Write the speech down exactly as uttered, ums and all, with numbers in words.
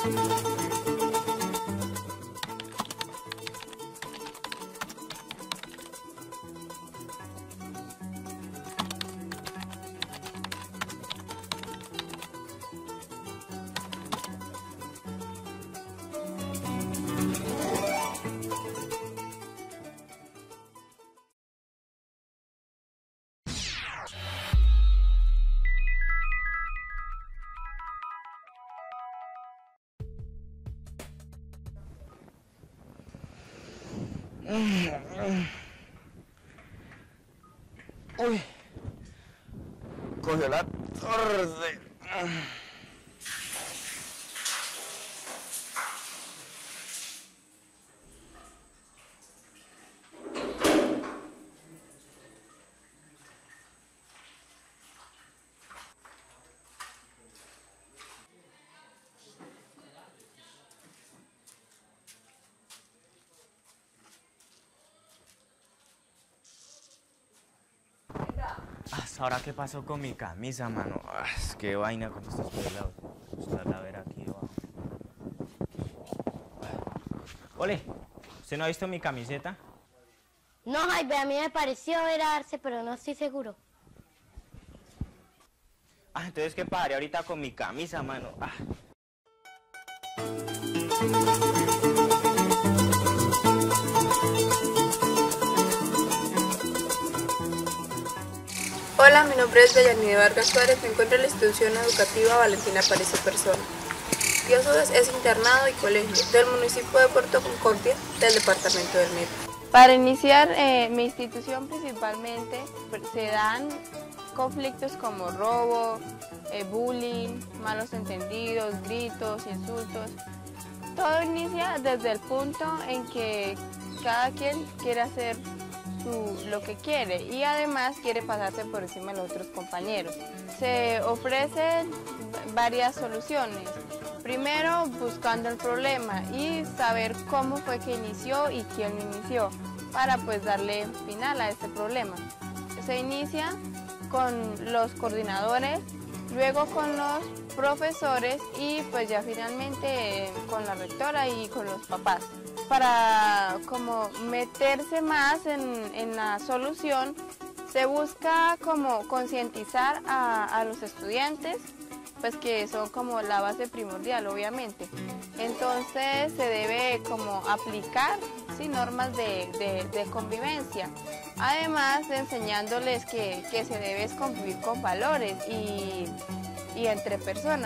Uy, cogió la tarde. ¿Ahora qué pasó con mi camisa, mano? Ah, es que vaina con estos pelados. Usted a ver aquí abajo. Ole, ¿usted no ha visto mi camiseta? No, Jaime, a mí me pareció ver a Arce, pero no estoy seguro. Ah, entonces qué padre ahorita con mi camisa, mano. Ah. Hola, mi nombre es Deyanide Vargas Suárez, me encuentro en la institución educativa Valentina Párez y Persona. Y a su vez es internado y colegio del municipio de Puerto Concordia, del departamento del Meta. Para iniciar, eh, mi institución principalmente se dan conflictos como robo, eh, bullying, malos entendidos, gritos, insultos. Todo inicia desde el punto en que cada quien quiere hacer su, lo que quiere y además quiere pasarse por encima de los otros compañeros. Se ofrecen varias soluciones. Primero, buscando el problema y saber cómo fue que inició y quién lo inició para pues darle final a este problema. Se inicia con los coordinadores, luego con los profesores y pues ya finalmente con la rectora y con los papás. Para como meterse más en, en la solución, se busca como concientizar a, a los estudiantes, pues que son como la base primordial, obviamente. Entonces se debe como aplicar, ¿sí?, normas de, de, de convivencia. Además de enseñándoles que, que se debe convivir con valores y, y entre personas.